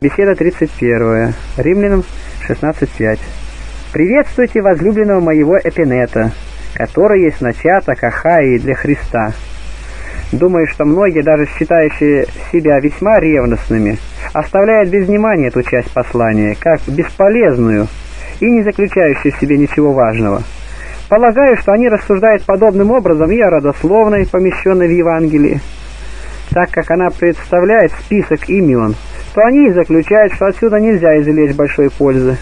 Беседа 31. Римлянам 16:5. «Приветствуйте возлюбленного моего Эпинета, который есть начаток Ахаии для Христа». Думаю, что многие, даже считающие себя весьма ревностными, оставляют без внимания эту часть послания, как бесполезную и не заключающую в себе ничего важного. Полагаю, что они рассуждают подобным образом и о родословной, помещенной в Евангелии. Так как она представляет список имен, то они и заключают, что отсюда нельзя извлечь большой пользы.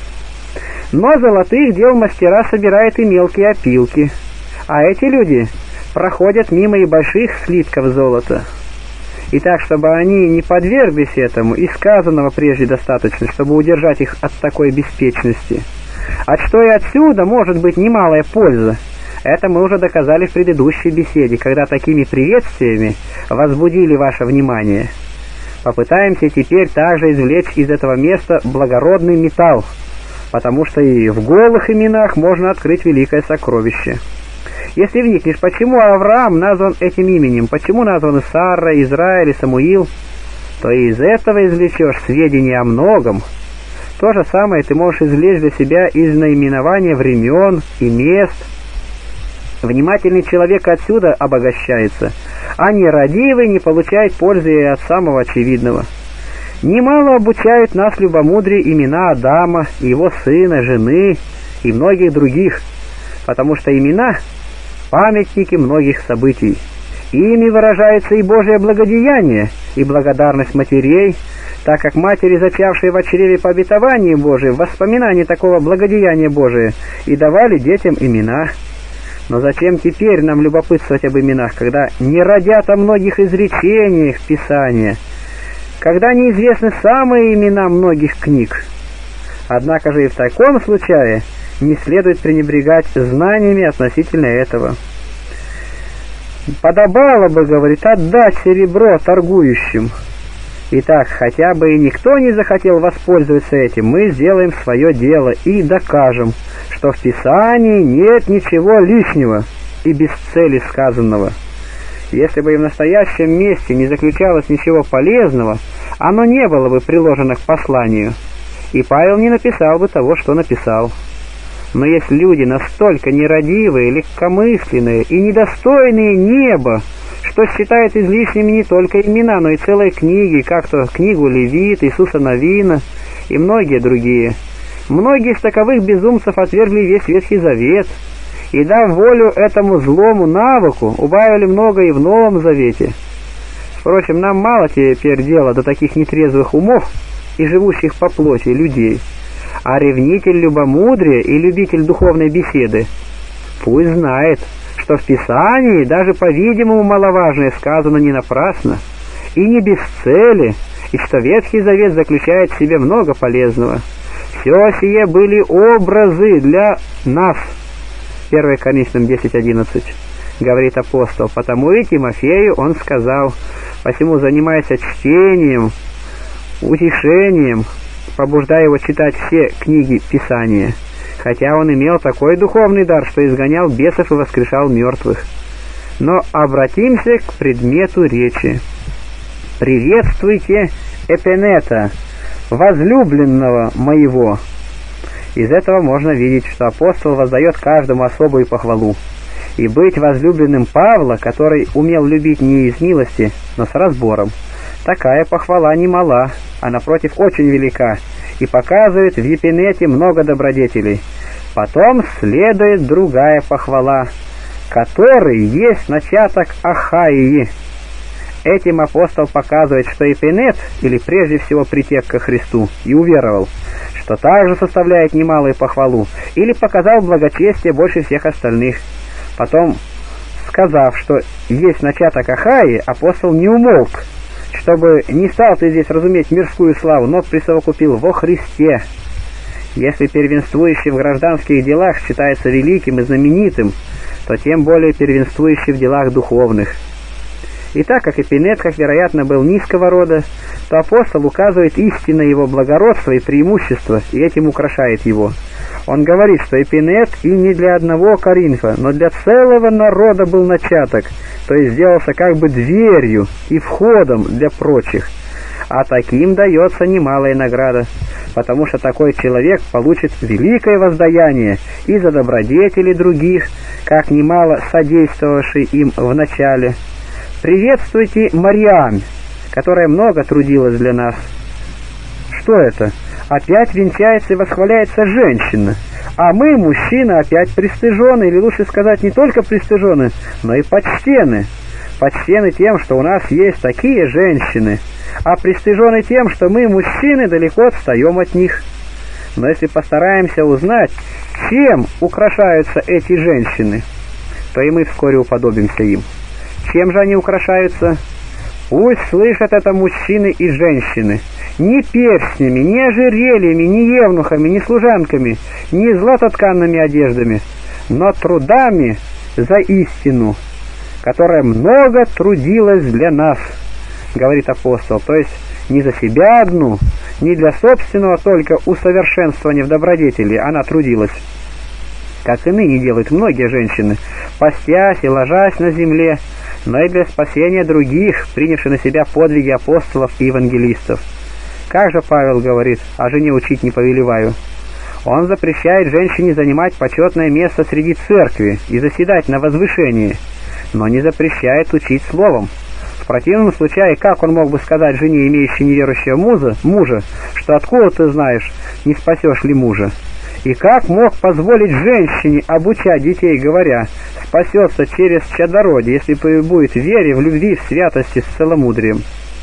Но золотых дел мастера собирают и мелкие опилки, а эти люди проходят мимо и больших слитков золота. И так, чтобы они не подверглись этому, и сказанного прежде достаточно, чтобы удержать их от такой беспечности. А что и отсюда может быть немалая польза, это мы уже доказали в предыдущей беседе, когда такими приветствиями возбудили ваше внимание. Попытаемся теперь также извлечь из этого места благородный металл, потому что и в голых именах можно открыть великое сокровище. Если вникнешь, почему Авраам назван этим именем, почему названы Сара, Израиль и Самуил, то и из этого извлечешь сведения о многом. То же самое ты можешь извлечь для себя из наименования времен и мест. Внимательный человек отсюда обогащается, а нерадивый не получает пользы и от самого очевидного. Немало обучают нас любомудрие имена Адама, его сына, жены и многих других, потому что имена – памятники многих событий. Ими выражается и Божие благодеяние, и благодарность матерей, так как матери, зачавшие в чреве по обетованию Божию, в воспоминании такого благодеяния Божия, и давали детям имена. Но зачем теперь нам любопытствовать об именах, когда не родят о многих изречениях Писания, когда неизвестны самые имена многих книг? Однако же и в таком случае не следует пренебрегать знаниями относительно этого. Подобало бы, говорит, отдать серебро торгующим. Итак, хотя бы и никто не захотел воспользоваться этим, мы сделаем свое дело и докажем, что в Писании нет ничего лишнего и без цели сказанного. Если бы и в настоящем месте не заключалось ничего полезного, оно не было бы приложено к посланию, и Павел не написал бы того, что написал. Но есть люди настолько нерадивые, легкомысленные и недостойные неба, что считают излишними не только имена, но и целые книги, как то книгу Левит, Иисуса Навина и многие другие. Многие из таковых безумцев отвергли весь Ветхий Завет, и, дав волю этому злому навыку, убавили много и в Новом Завете. Впрочем, нам мало теперь дела до таких нетрезвых умов и живущих по плоти людей, а ревнитель любомудрия и любитель духовной беседы пусть знает, что в Писании даже, по-видимому, маловажное сказано не напрасно и не без цели, и что Ветхий Завет заключает в себе много полезного. Все сие были образы для нас. 1 Коринфянам 10:11, говорит апостол. Потому и Тимофею он сказал: посему занимайся чтением, утешением, побуждая его читать все книги Писания, хотя он имел такой духовный дар, что изгонял бесов и воскрешал мертвых. Но обратимся к предмету речи. «Приветствуйте Эпинета, возлюбленного моего». Из этого можно видеть, что апостол воздает каждому особую похвалу. И быть возлюбленным Павла, который умел любить не из милости, но с разбором, такая похвала не мала, а напротив очень велика, и показывает в Эпинете много добродетелей. Потом следует другая похвала, который есть начаток Ахаии. Этим апостол показывает, что Эпинет, или прежде всего притек ко Христу и уверовал, что также составляет немалую похвалу, или показал благочестие больше всех остальных. Потом, сказав, что есть начаток Ахаии, апостол не умолк, чтобы не стал ты здесь разуметь мирскую славу, но присовокупил во Христе. Если первенствующий в гражданских делах считается великим и знаменитым, то тем более первенствующий в делах духовных. И так как Эпинет, как вероятно, был низкого рода, то апостол указывает истинное его благородство и преимущество, и этим украшает его. Он говорит, что Эпинет и не для одного Коринфа, но для целого народа был начаток, то есть сделался как бы дверью и входом для прочих. а таким дается немалая награда, потому что такой человек получит великое воздаяние и за добродетели других, как немало содействовавший им в начале. Приветствуйте Мариам, которая много трудилась для нас. Что это? Опять венчается и восхваляется женщина, а мы, мужчины, опять пристыжены, или лучше сказать, не только пристыжены, но и почтены. Почтены тем, что у нас есть такие женщины, а пристыжены тем, что мы, мужчины, далеко отстаем от них. Но если постараемся узнать, чем украшаются эти женщины, то и мы вскоре уподобимся им. Чем же они украшаются? Пусть слышат это мужчины и женщины. Ни перстнями, ни ожерельями, ни евнухами, ни служанками, ни златотканными одеждами, но трудами за истину, которая много трудилась для нас, говорит апостол, то есть не за себя одну, не для собственного только усовершенствования в добродетели она трудилась, как и ныне делают многие женщины, постясь и ложась на земле, но и для спасения других, принявших на себя подвиги апостолов и евангелистов. Как же Павел говорит, о жене учить не повелеваю? Он запрещает женщине занимать почетное место среди церкви и заседать на возвышении, но не запрещает учить словом. В противном случае, как он мог бы сказать жене, имеющей неверующего мужа, что откуда ты знаешь, не спасешь ли мужа? И как мог позволить женщине обучать детей, говоря, спасется через чадородие, если будет в вере, в любви, в святости, с целомудрием?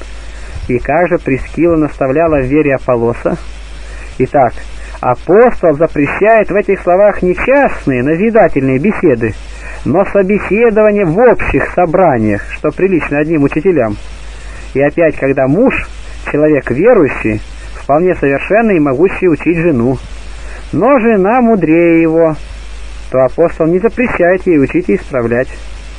И как же Прискилла наставляла в вере Аполлоса? Итак, апостол запрещает в этих словах не частные, назидательные беседы, но собеседование в общих собраниях, что прилично одним учителям. И опять, когда муж, человек верующий, вполне совершенный и могущий учить жену, но жена мудрее его, то апостол не запрещает ей учить и исправлять.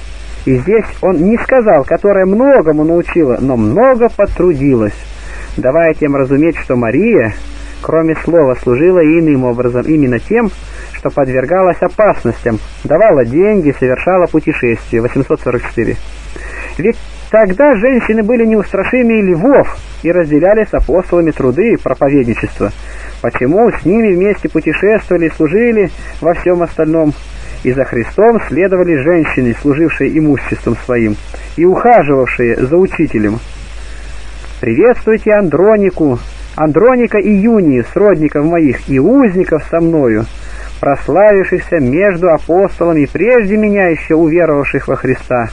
И здесь он не сказал, которая многому научила, но много потрудилась, давая тем разуметь, что Мария, кроме слова, служила и иным образом, именно тем, что подвергалась опасностям, давала деньги, совершала путешествия. 844. Ведь тогда женщины были неустрашимее львов и разделяли с апостолами труды и проповедничество. Почему с ними вместе путешествовали и служили во всем остальном? И за Христом следовали женщины, служившие имуществом своим и ухаживавшие за учителем. Приветствуйте Андроника и Юнию, сродников моих, и узников со мною, прославившихся между апостолами, прежде меня еще уверовавших во Христа.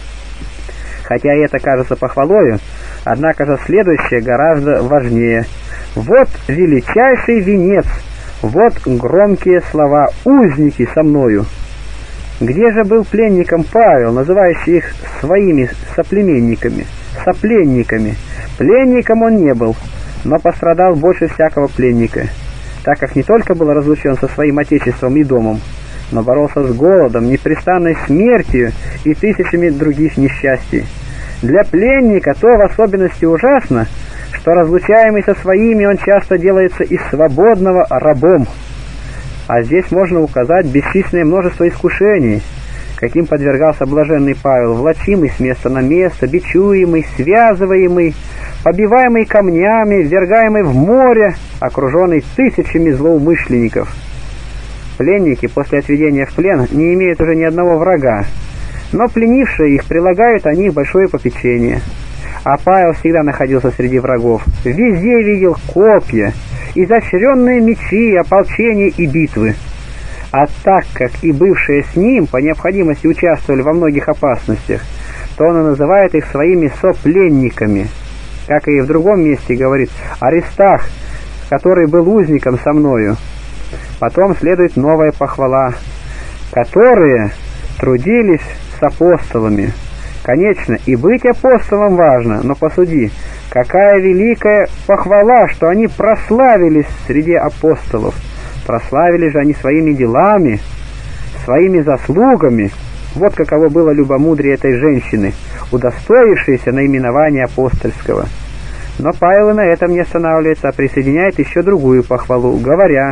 Хотя это кажется похвалою, однако же следующее гораздо важнее. Вот величайший венец, вот громкие слова «узники со мною». Где же был пленником Павел, называющий их своими соплеменниками, сопленниками? Пленником он не был, но пострадал больше всякого пленника, так как не только был разлучен со своим отечеством и домом, но боролся с голодом, непрестанной смертью и тысячами других несчастий. Для пленника то в особенности ужасно, что разлучаемый со своими он часто делается из свободного рабом. А здесь можно указать бесчисленное множество искушений, каким подвергался блаженный Павел, влачимый с места на место, бичуемый, связываемый, побиваемый камнями, ввергаемый в море, окруженный тысячами злоумышленников. Пленники после отведения в плен не имеют уже ни одного врага, но пленившие их прилагают о них большое попечение. А Павел всегда находился среди врагов, везде видел копья, изощренные мечи, ополчения и битвы. А так как и бывшие с ним по необходимости участвовали во многих опасностях, то он и называет их своими сопленниками. Как и в другом месте говорит «Аристах, который был узником со мною». Потом следует новая похвала, которые трудились с апостолами. Конечно, и быть апостолом важно, но посуди, какая великая похвала, что они прославились среди апостолов. Прославили же они своими делами, своими заслугами. Вот каково было любомудрие этой женщины, удостоившейся наименования апостольского. Но Павел и на этом не останавливается, а присоединяет еще другую похвалу, говоря: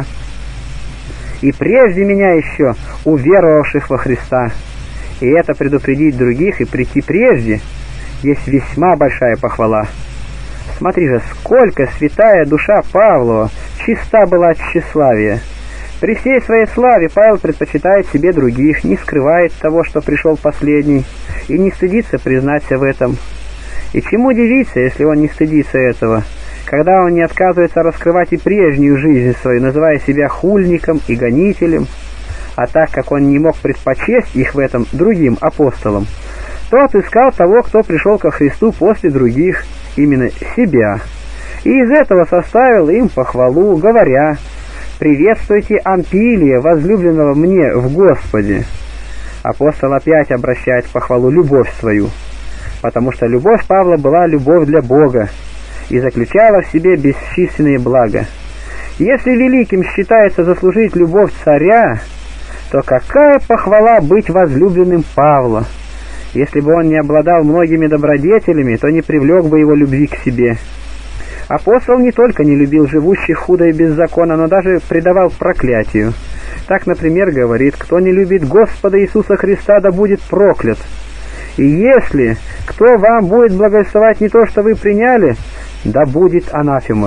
«И прежде меня еще уверовавших во Христа». И это предупредить других и прийти прежде есть весьма большая похвала. Смотри же, сколько святая душа Павлова чиста была от тщеславия. При всей своей славе Павел предпочитает себе других, не скрывает того, что пришел последний, и не стыдится признаться в этом. И чему удивиться, если он не стыдится этого, когда он не отказывается раскрывать и прежнюю жизнь свою, называя себя хульником и гонителем, а так как он не мог предпочесть их в этом другим апостолам, то отыскал того, кто пришел ко Христу после других, именно себя, и из этого составил им похвалу, говоря: «Приветствуйте Ампилия, возлюбленного мне в Господе». Апостол опять обращает в похвалу любовь свою, потому что любовь Павла была любовь для Бога и заключала в себе бесчисленные блага. Если великим считается заслужить любовь царя, то какая похвала быть возлюбленным Павла! Если бы он не обладал многими добродетелями, то не привлек бы его любви к себе. Апостол не только не любил живущих худо и без закона, но даже предавал проклятию. Так, например, говорит: «Кто не любит Господа Иисуса Христа, да будет проклят. И если кто вам будет благовествовать не то, что вы приняли, да будет анафема.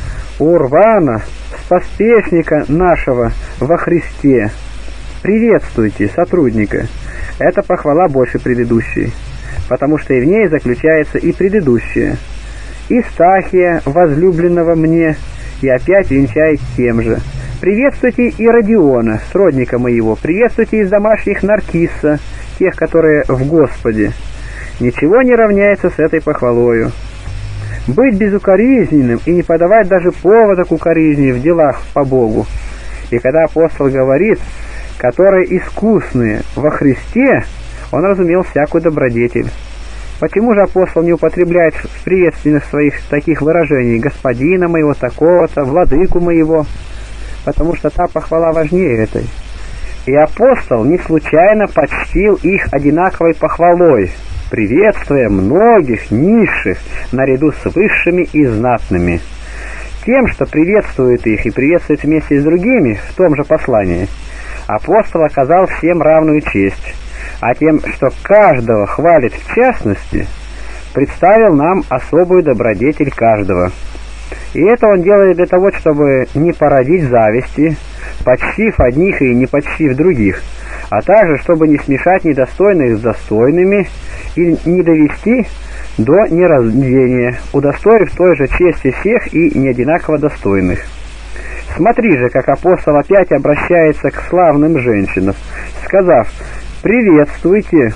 Урвана, споспешника нашего во Христе, приветствуйте сотрудника». Эта похвала больше предыдущей, потому что и в ней заключается и предыдущая. И Стахия, возлюбленного мне, и опять венчает тем же. Приветствуйте и Родиона, сродника моего, приветствуйте из домашних Наркисса, тех, которые в Господе. Ничего не равняется с этой похвалою. Быть безукоризненным и не подавать даже повода к укоризне в делах по Богу. И когда апостол говорит, которые искусные во Христе, он разумел всякую добродетель. Почему же апостол не употребляет в приветственных своих таких выражений «господина моего такого-то», «владыку моего»? Потому что та похвала важнее этой. И апостол не случайно почтил их одинаковой похвалой, приветствуя многих низших наряду с высшими и знатными. Тем, что приветствует их и приветствует вместе с другими в том же послании, апостол оказал всем равную честь, а тем, что каждого хвалит в частности, представил нам особую добродетель каждого. И это он делает для того, чтобы не породить зависти, почтив одних и не почтив других, а также, чтобы не смешать недостойных с достойными и не довести до неразделения, удостоив той же чести всех и неодинаково достойных. Смотри же, как апостол опять обращается к славным женщинам, сказав: «Приветствуйте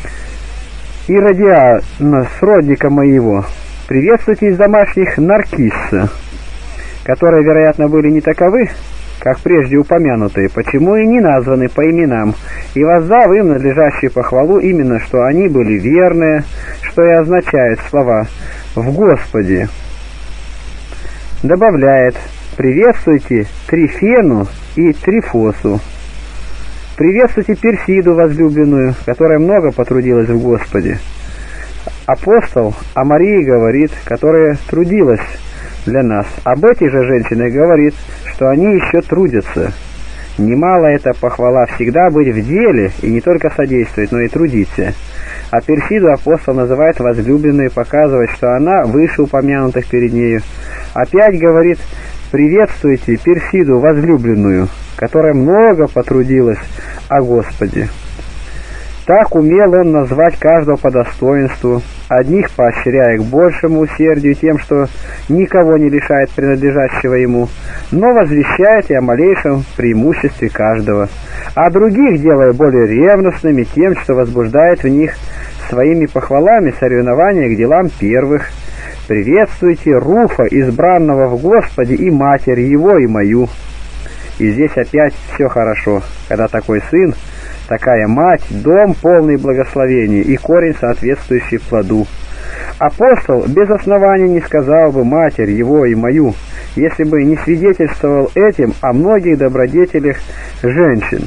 Иродиана, сродника моего, приветствуйте из домашних Наркисса», которые, вероятно, были не таковы, как прежде упомянутые, почему и не названы по именам, и воздав им надлежащую похвалу именно, что они были верные, что и означает слова «в Господе». Добавляет: «Приветствуйте Трифену и Трифосу. Приветствуйте Персиду возлюбленную, которая много потрудилась в Господе». Апостол о Марии говорит, которая трудилась для нас. Об этих же женщинах говорит, что они еще трудятся. Немало эта похвала всегда быть в деле и не только содействовать, но и трудиться. А Персиду апостол называет возлюбленной, показывает, что она выше упомянутых перед нею. Опять говорит: «Приветствуйте Персиду возлюбленную, которая много потрудилась о Господе». Так умел он назвать каждого по достоинству, одних поощряя к большему усердию тем, что никого не лишает принадлежащего ему, но возвещает и о малейшем преимуществе каждого, а других делая более ревностными тем, что возбуждает в них своими похвалами соревнования к делам первых. «Приветствуйте Руфа, избранного в Господе, и матерь его, и мою». И здесь опять все хорошо, когда такой сын, такая мать, дом полный благословений и корень, соответствующий плоду. Апостол без основания не сказал бы «матерь его и мою», если бы не свидетельствовал этим о многих добродетелях женщин.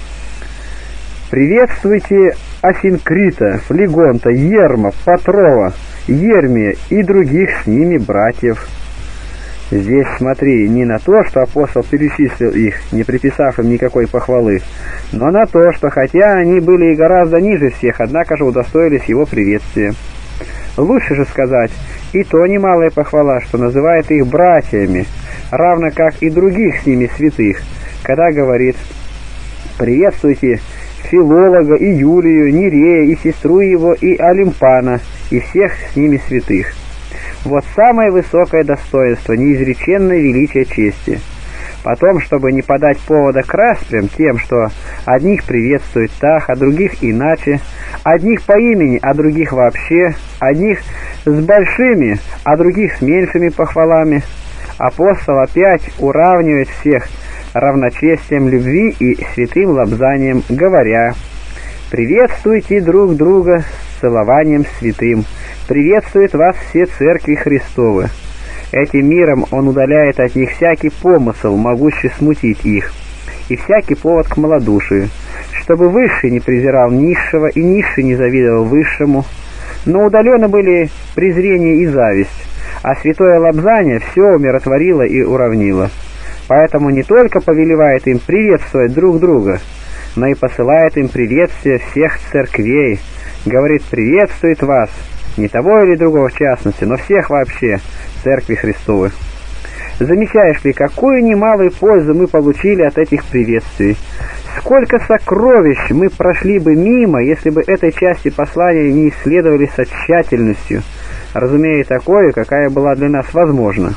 «Приветствуйте Асинкрита, Флегонта, Ерма, Патрова, Ермия и других с ними братьев». Здесь смотри не на то, что апостол перечислил их, не приписав им никакой похвалы, но на то, что хотя они были и гораздо ниже всех, однако же удостоились его приветствия. Лучше же сказать: И то немалая похвала, что называет их братьями, равно как и других с ними святых, когда говорит: «Приветствуйте Филолога и Юлию, Нерея и сестру его, и Олимпана, и всех с ними святых». Вот самое высокое достоинство, неизреченное величие чести. Потом, чтобы не подать повода к распрям тем, что одних приветствует так, а других иначе, одних по имени, а других вообще, одних с большими, а других с меньшими похвалами, апостол опять уравнивает всех равночестием любви и святым лобзанием, говоря: «Приветствуйте друг друга с целованием святым, приветствует вас все церкви Христовы». Этим миром он удаляет от них всякий помысл, могущий смутить их, и всякий повод к малодушию, чтобы высший не презирал низшего и низший не завидовал высшему. Но удалены были презрение и зависть, а святое лобзание все умиротворило и уравнило. Поэтому не только повелевает им приветствовать друг друга, но и посылает им приветствие всех церквей, говорит: «Приветствует вас», не того или другого в частности, но всех вообще, церкви Христовы. Замечаешь ли, какую немалую пользу мы получили от этих приветствий? Сколько сокровищ мы прошли бы мимо, если бы этой части послания не исследовали со тщательностью, разумея такое, какая была для нас возможна.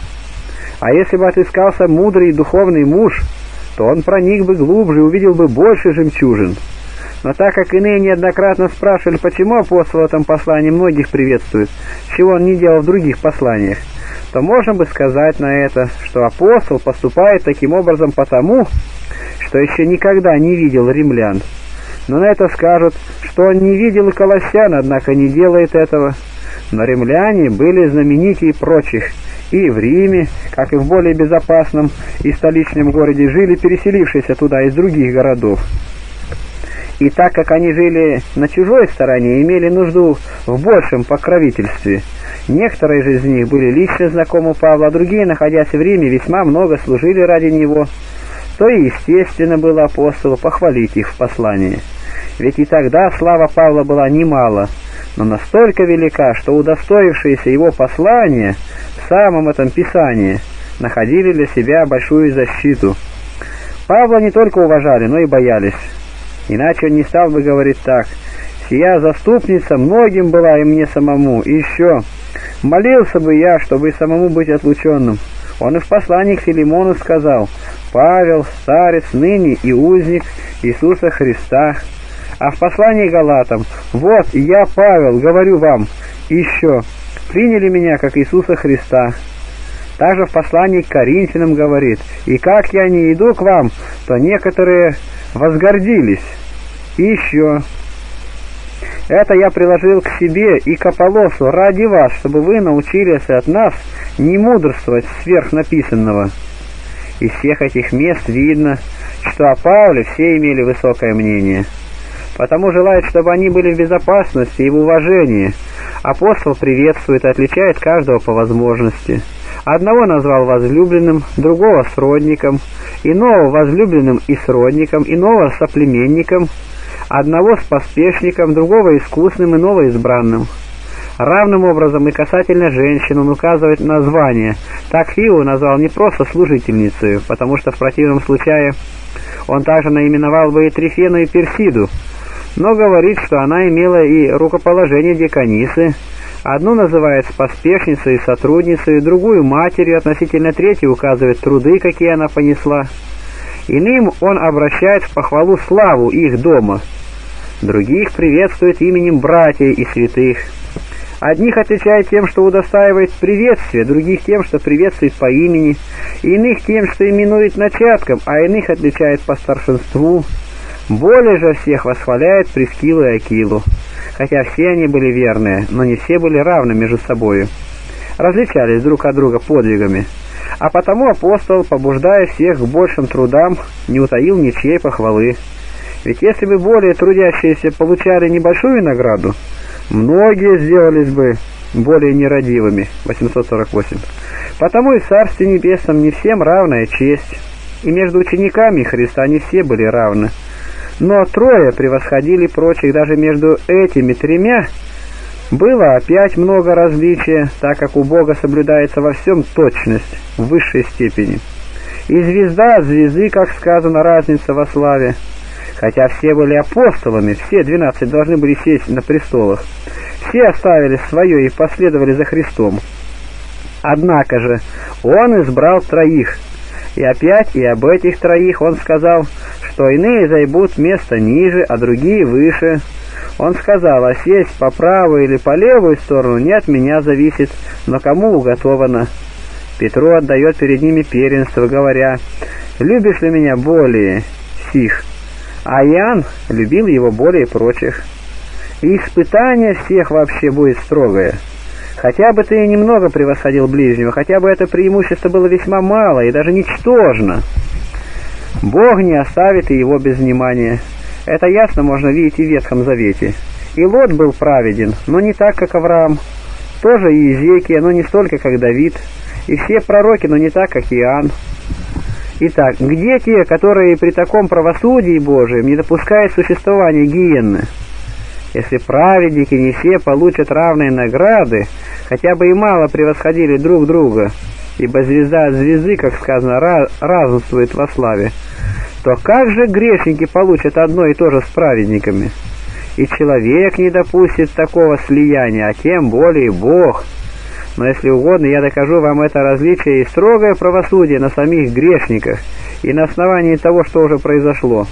А если бы отыскался мудрый и духовный муж, то он проник бы глубже и увидел бы больше жемчужин. Но так как иные неоднократно спрашивали, почему апостол в этом послании многих приветствует, чего он не делал в других посланиях, то можно бы сказать на это, что апостол поступает таким образом потому, что еще никогда не видел римлян. Но на это скажут, что он не видел и колоссян, однако не делает этого. Но римляне были знаменитее прочих, и в Риме, как и в более безопасном и столичном городе, жили переселившиеся туда из других городов. И так как они жили на чужой стороне и имели нужду в большем покровительстве, некоторые же из них были лично знакомы Павла, а другие, находясь в Риме, весьма много служили ради него, то и естественно было апостолу похвалить их в послании. Ведь и тогда слава Павла была немала, но настолько велика, что удостоившиеся его послания в самом этом писании находили для себя большую защиту. Павла не только уважали, но и боялись. Иначе он не стал бы говорить так: «Сия заступница многим была и мне самому, и еще молился бы я, чтобы и самому быть отлученным». Он и в послании к Филимону сказал: «Павел, старец, ныне и узник Иисуса Христа». А в послании к Галатам: «Вот я, Павел, говорю вам, еще приняли меня как Иисуса Христа». Также в послании к Коринфянам говорит: «И как я не иду к вам, то некоторые возгордились». И еще: «Это я приложил к себе и к Аполлосу ради вас, чтобы вы научились от нас не мудрствовать сверх написанного». Из всех этих мест видно, что о Павле все имели высокое мнение. Потому желает, чтобы они были в безопасности и в уважении. Апостол приветствует и отличает каждого по возможности. Одного назвал возлюбленным, другого сродником, иного возлюбленным и сродником, иного соплеменником, одного с поспешником, другого искусным, иного избранным. Равным образом и касательно женщин он указывает название. Так Фиву назвал не просто служительницей, потому что в противном случае он также наименовал бы и Трифену, и Персиду, но говорит, что она имела и рукоположение деканисы. Одну называет поспешницей и сотрудницей, другую матерью, относительно третьей указывает труды, какие она понесла. Иным он обращает в похвалу славу их дома, других приветствует именем братьев и святых. Одних отличает тем, что удостаивает приветствия, других тем, что приветствует по имени, иных тем, что именует начатком, а иных отличает по старшинству. Более же всех восхваляет Прискилу и Акилу, хотя все они были верные, но не все были равны между собою, различались друг от друга подвигами. А потому апостол, побуждая всех к большим трудам, не утаил ничьей похвалы. Ведь если бы более трудящиеся получали небольшую награду, многие сделались бы более нерадивыми. 848. Потому и в Царстве Небесном не всем равная честь, и между учениками Христа не все были равны. Но трое превосходили прочих, даже между этими тремя Было опять много различия, так как у Бога соблюдается во всем точность в высшей степени. И звезда от звезды, как сказано, разница во славе. Хотя все были апостолами, все 12 должны были сесть на престолах. Все оставили свое и последовали за Христом. Однако же Он избрал 3, и опять и об этих 3 Он сказал, что иные займут место ниже, а другие выше. Он сказал, а сесть по правую или по левую сторону не от меня зависит, но кому уготовано. Петру отдает перед ними первенство, говоря, «Любишь ли меня более сих?» А Иоанн любил его более прочих. И испытание всех вообще будет строгое. Хотя бы ты немного превосходил ближнего, хотя бы это преимущество было весьма мало и даже ничтожно, Бог не оставит и его без внимания. Это ясно можно видеть и в Ветхом Завете. И Лот был праведен, но не так, как Авраам. Тоже и Иезекия, но не столько, как Давид. И все пророки, но не так, как Иоанн. Итак, где те, которые при таком правосудии Божием не допускают существования гиенны? Если праведники не все получат равные награды, хотя бы и мало превосходили друг друга, ибо звезда от звезды, как сказано, разумствует во славе, то как же грешники получат одно и то же с праведниками? И человек не допустит такого слияния, а тем более Бог. Но если угодно, я докажу вам это различие и строгое правосудие на самих грешниках, и на основании того, что уже произошло.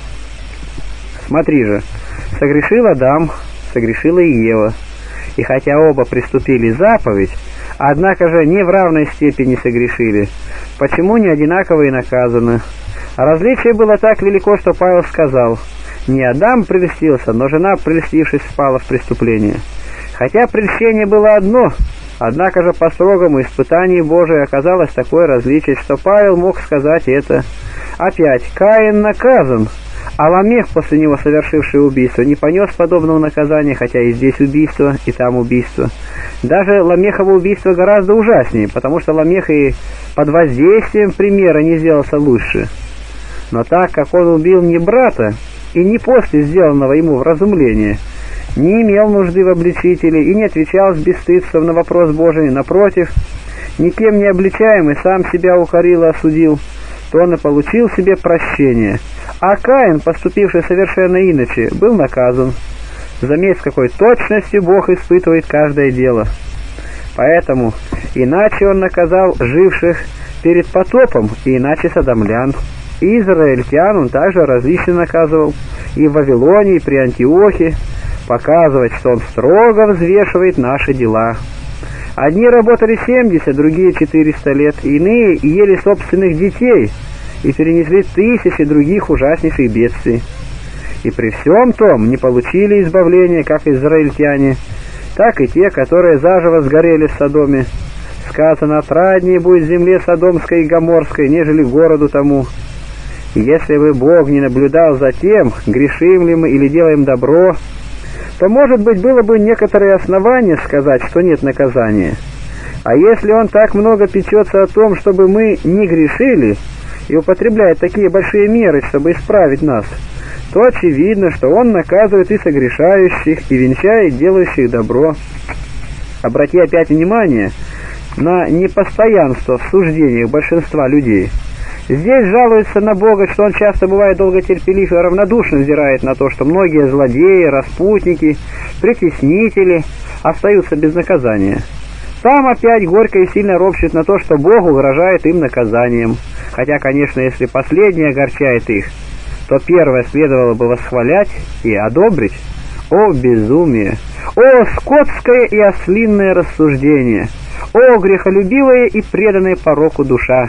Смотри же, согрешил Адам, согрешила и Ева, и хотя оба приступили заповедь, однако же не в равной степени согрешили. Почему не одинаково и наказаны? А различие было так велико, что Павел сказал, не Адам прельстился, но жена, прельстившись, впала в преступление. Хотя прельщение было одно, однако же по строгому испытанию Божию оказалось такое различие, что Павел мог сказать это. Опять, Каин наказан, а Ламех, после него совершивший убийство, не понес подобного наказания, хотя и здесь убийство, и там убийство. Даже Ламехово убийство гораздо ужаснее, потому что Ламех и под воздействием примера не сделался лучше. Но так как он убил не брата, и не после сделанного ему вразумления, не имел нужды в обличителе и не отвечал с бесстыдством на вопрос Божий, напротив, никем не обличаемый сам себя укорил и осудил, то он и получил себе прощение. А Каин, поступивший совершенно иначе, был наказан. Заметь, с какой точностью Бог испытывает каждое дело. Поэтому иначе он наказал живших перед потопом, и иначе содомлян. И израильтян он также различно наказывал, и в Вавилоне, и при Антиохе, показывать, что он строго взвешивает наши дела. Одни работали 70, другие 400 лет, иные ели собственных детей, и перенесли 1000 других ужаснейших бедствий. И при всем том не получили избавления, как израильтяне, так и те, которые заживо сгорели в Содоме. Сказано, отраднее будет земле Содомской и Гоморской, нежели городу тому. И если бы Бог не наблюдал за тем, грешим ли мы или делаем добро, то, может быть, было бы некоторые основания сказать, что нет наказания. А если Он так много печется о том, чтобы мы не грешили, и употребляет такие большие меры, чтобы исправить нас, то очевидно, что Он наказывает и согрешающих, и венчает делающих добро. Обрати опять внимание на непостоянство в суждениях большинства людей. Здесь жалуются на Бога, что Он часто бывает долготерпелив и равнодушно взирает на то, что многие злодеи, распутники, притеснители остаются без наказания. Там опять горько и сильно ропщут на то, что Бог угрожает им наказанием. Хотя, конечно, если последнее огорчает их, то первое следовало бы восхвалять и одобрить. О безумие! О скотское и ослинное рассуждение! О грехолюбивая и преданная пороку душа!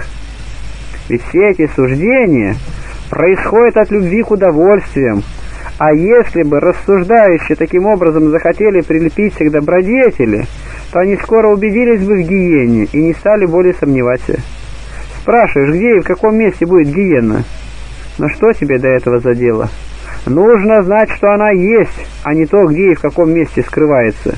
Ведь все эти суждения происходят от любви к удовольствиям, а если бы рассуждающие таким образом захотели прилепиться к добродетели, то они скоро убедились бы в гиене и не стали более сомневаться. Спрашиваешь, где и в каком месте будет гиена? Но что тебе до этого за дело? Нужно знать, что она есть, а не то, где и в каком месте скрывается.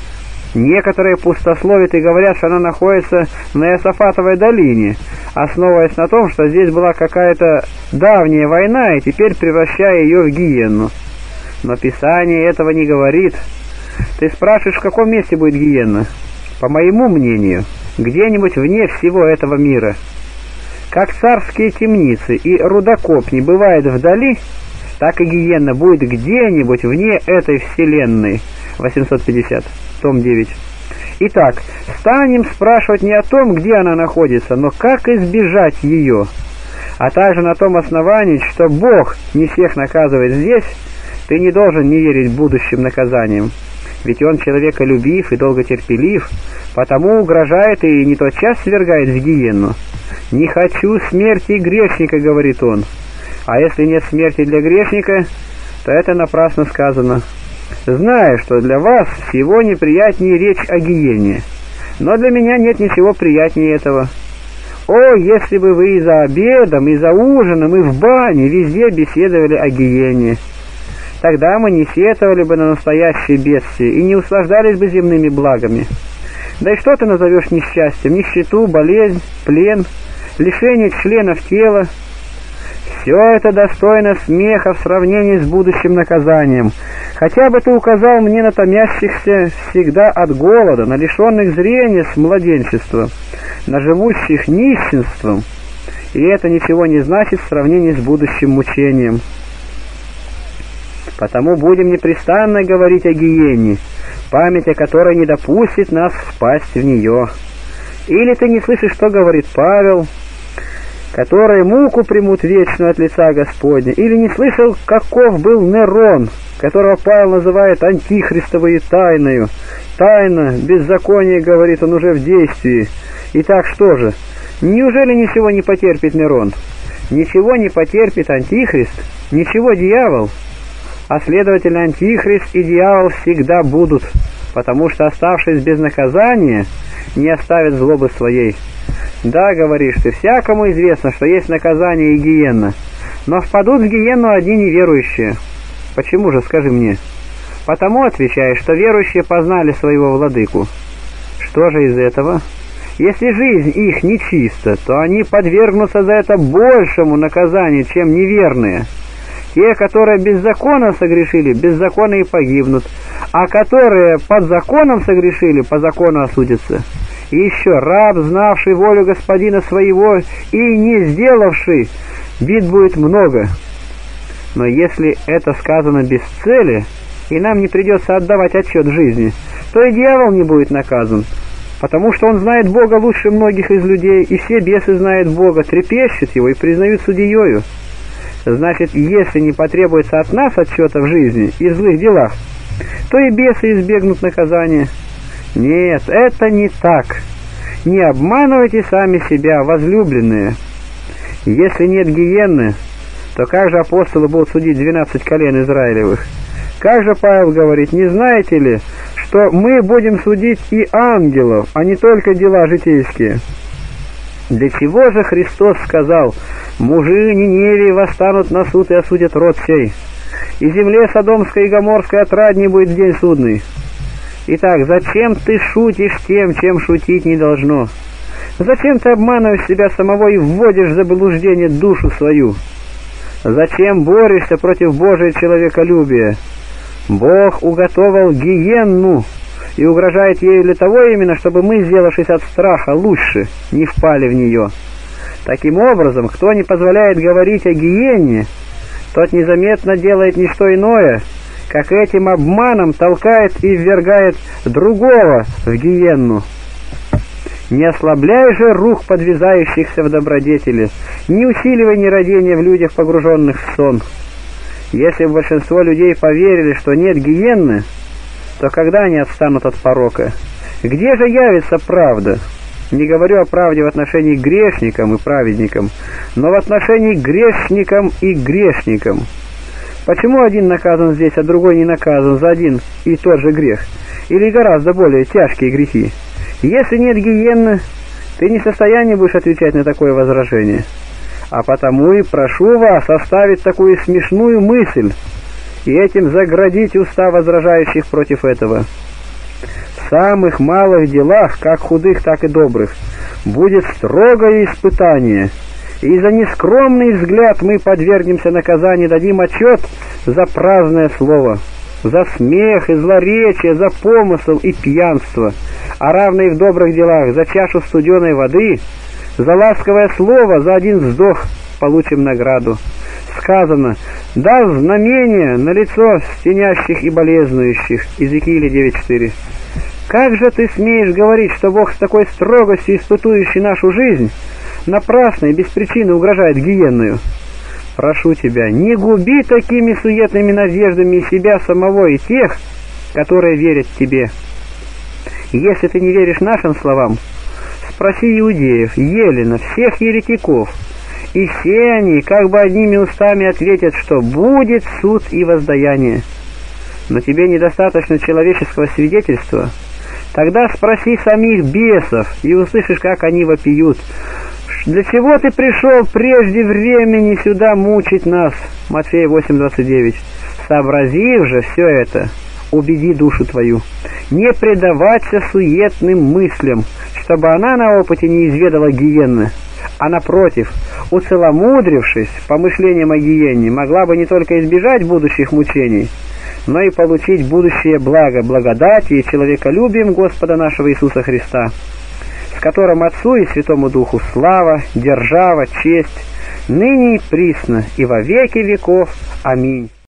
Некоторые пустословят и говорят, что она находится на Иосафатовой долине, основываясь на том, что здесь была какая-то давняя война, и теперь превращая ее в гиенну. Но Писание этого не говорит. Ты спрашиваешь, в каком месте будет гиенна? По моему мнению, где-нибудь вне всего этого мира. Как царские темницы и рудокоп не бывает вдали, так и гиенна будет где-нибудь вне этой вселенной. 850, том 9. Итак, станем спрашивать не о том, где она находится, но как избежать ее, а также на том основании, что Бог не всех наказывает здесь, ты не должен не верить будущим наказаниям. Ведь он человеколюбив и долготерпелив, потому угрожает и не тотчас свергает в гиенну. «Не хочу смерти грешника», — говорит он. А если нет смерти для грешника, то это напрасно сказано. Знаю, что для вас всего неприятнее речь о гиене, но для меня нет ничего приятнее этого. О, если бы вы и за обедом, и за ужином, и в бане везде беседовали о гиене! Тогда мы не сетовали бы на настоящее бедствие и не услаждались бы земными благами. Да и что ты назовешь несчастьем? Нищету, болезнь, плен, лишение членов тела? Все это достойно смеха в сравнении с будущим наказанием. Хотя бы ты указал мне на томящихся всегда от голода, на лишенных зрения с младенчества, на живущих нищенством, и это ничего не значит в сравнении с будущим мучением. Потому будем непрестанно говорить о гиене, память о которой не допустит нас впасть в нее. Или ты не слышишь, что говорит Павел, которые муку примут вечную от лица Господня, или не слышал, каков был Нерон, которого Павел называет антихристовой тайною. Тайна, беззаконие, говорит он, уже в действии. Итак, что же, неужели ничего не потерпит Нерон? Ничего не потерпит антихрист? Ничего дьявол? А следовательно, антихрист и дьявол всегда будут, потому что, оставшись без наказания, не оставят злобы своей. Да, говоришь ты, всякому известно, что есть наказание и гиенна, но впадут в гиенну одни неверующие. Почему же, скажи мне? Потому, отвечаешь, что верующие познали своего владыку. Что же из этого? Если жизнь их нечиста, то они подвергнутся за это большему наказанию, чем неверные. Те, которые без закона согрешили, без закона и погибнут, а которые под законом согрешили, по закону осудятся. И еще раб, знавший волю господина своего и не сделавший, бед будет много. Но если это сказано без цели, и нам не придется отдавать отчет жизни, то и дьявол не будет наказан, потому что он знает Бога лучше многих из людей, и все бесы знают Бога, трепещут его и признают судьею. Значит, если не потребуется от нас отчета в жизни и в злых делах, то и бесы избегнут наказания. Нет, это не так. Не обманывайте сами себя, возлюбленные. Если нет гиенны, то как же апостолы будут судить 12 колен Израилевых? Как же Павел говорит, не знаете ли, что мы будем судить и ангелов, а не только дела житейские? Для чего же Христос сказал: «Мужи Ниневии восстанут на суд и осудят род сей, и земле Содомской и Гоморской отрадней будет в день судный»? Итак, зачем ты шутишь тем, чем шутить не должно? Зачем ты обманываешь себя самого и вводишь в заблуждение душу свою? Зачем борешься против Божия человеколюбия? Бог уготовал гиенну и угрожает ею для того именно, чтобы мы, сделавшись от страха лучше, не впали в нее. Таким образом, кто не позволяет говорить о гиене, тот незаметно делает не что иное, как этим обманом толкает и ввергает другого в гиенну. Не ослабляй же рук подвязающихся в добродетели, не усиливай нерадение в людях, погруженных в сон. Если бы большинство людей поверили, что нет гиенны, то когда они отстанут от порока? Где же явится правда? Не говорю о правде в отношении к грешникам и праведникам, но в отношении к грешникам и грешникам. Почему один наказан здесь, а другой не наказан за один и тот же грех? Или гораздо более тяжкие грехи? Если нет гиенны, ты не в состоянии будешь отвечать на такое возражение. А потому и прошу вас оставить такую смешную мысль и этим заградить уста возражающих против этого. В самых малых делах, как худых, так и добрых, будет строгое испытание, и за нескромный взгляд мы подвергнемся наказанию, дадим отчет за праздное слово. за смех и злоречие, за помысл и пьянство, а равно и в добрых делах за чашу студеной воды, за ласковое слово, за один вздох получим награду. Сказано: «Дав знамение на лицо стенящих и болезнующих» Иезекииля 9:4. Как же ты смеешь говорить, что Бог с такой строгостью, испытующий нашу жизнь, напрасно и без причины угрожает гиенною? Прошу тебя, не губи такими суетными надеждами и себя самого, и тех, которые верят тебе. Если ты не веришь нашим словам, спроси иудеев, Елена, всех еретиков, и все они как бы одними устами ответят, что будет суд и воздаяние. Но тебе недостаточно человеческого свидетельства. Тогда спроси самих бесов, и услышишь, как они вопиют. Для чего ты пришел прежде времени сюда мучить нас? Матфея 8:29. Сообразив же все это, убеди душу твою, не предаваться суетным мыслям, чтобы она на опыте не изведала гиенны, а напротив, уцеломудрившись помышлением о гиенне, могла бы не только избежать будущих мучений, но и получить будущее благо, благодати и человеколюбием Господа нашего Иисуса Христа, с которым Отцу и Святому Духу слава, держава, честь, ныне и присно, и во веки веков. Аминь.